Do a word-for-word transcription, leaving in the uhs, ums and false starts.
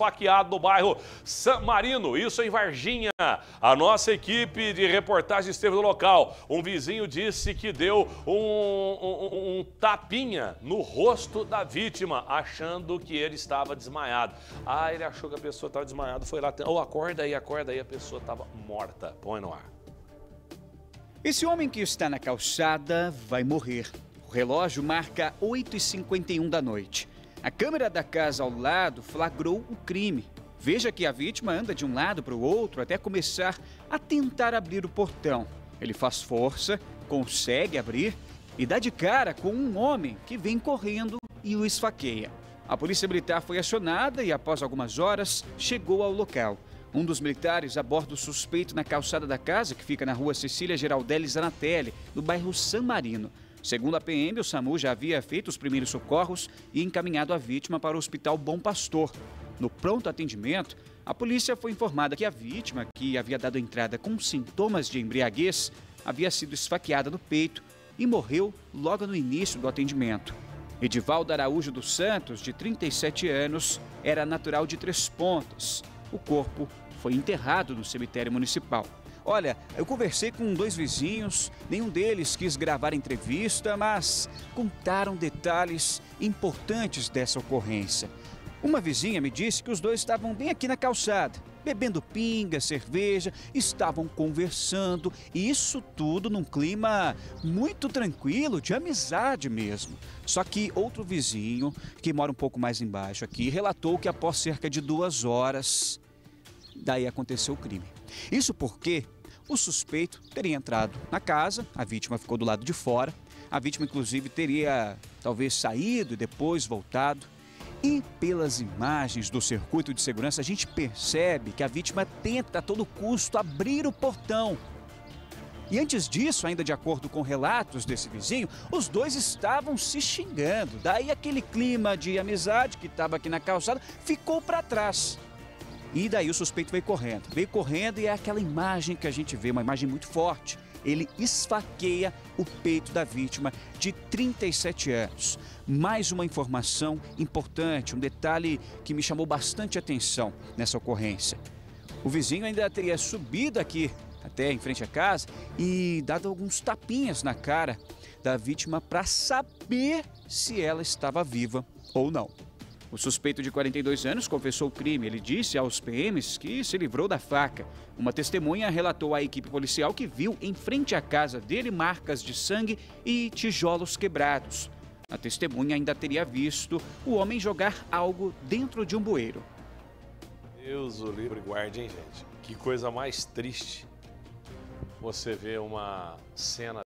esfaqueado no bairro San Marino, isso em Varginha. A nossa equipe de reportagem esteve no local. Um vizinho disse que deu um, um, um tapinha no rosto da vítima, achando que ele estava desmaiado. Ah, ele achou que a pessoa estava desmaiada, foi lá, oh, acorda aí, acorda aí, a pessoa estava morta. Põe no ar. Esse homem que está na calçada vai morrer. O relógio marca oito e cinquenta e um da noite. A câmera da casa ao lado flagrou o crime. Veja que a vítima anda de um lado para o outro até começar a tentar abrir o portão. Ele faz força, consegue abrir e dá de cara com um homem que vem correndo e o esfaqueia. A polícia militar foi acionada e, após algumas horas, chegou ao local. Um dos militares aborda o suspeito na calçada da casa, que fica na rua Cecília Geraldelli Zanatelli, no bairro San Marino. Segundo a P M, o SAMU já havia feito os primeiros socorros e encaminhado a vítima para o Hospital Bom Pastor. No pronto atendimento, a polícia foi informada que a vítima, que havia dado entrada com sintomas de embriaguez, havia sido esfaqueada no peito e morreu logo no início do atendimento. Edivaldo Araújo dos Santos, de trinta e sete anos, era natural de Três Pontas. O corpo foi enterrado no cemitério municipal. Olha, eu conversei com dois vizinhos, nenhum deles quis gravar a entrevista, mas contaram detalhes importantes dessa ocorrência. Uma vizinha me disse que os dois estavam bem aqui na calçada, bebendo pinga, cerveja, estavam conversando, e isso tudo num clima muito tranquilo, de amizade mesmo. Só que outro vizinho, que mora um pouco mais embaixo aqui, relatou que após cerca de duas horas, daí aconteceu o crime. Isso porque o suspeito teria entrado na casa, a vítima ficou do lado de fora, a vítima inclusive teria talvez saído e depois voltado. E pelas imagens do circuito de segurança, a gente percebe que a vítima tenta a todo custo abrir o portão. E antes disso, ainda de acordo com relatos desse vizinho, os dois estavam se xingando. Daí aquele clima de amizade que estava aqui na calçada ficou para trás. E daí o suspeito veio correndo. Veio correndo e é aquela imagem que a gente vê, uma imagem muito forte. Ele esfaqueia o peito da vítima de trinta e sete anos. Mais uma informação importante, um detalhe que me chamou bastante atenção nessa ocorrência. O vizinho ainda teria subido aqui até em frente à casa e dado alguns tapinhas na cara da vítima para saber se ela estava viva ou não. O suspeito de quarenta e dois anos confessou o crime. Ele disse aos P Ms que se livrou da faca. Uma testemunha relatou à equipe policial que viu em frente à casa dele marcas de sangue e tijolos quebrados. A testemunha ainda teria visto o homem jogar algo dentro de um bueiro. Deus o livre guarde, hein, gente? Que coisa mais triste você ver uma cena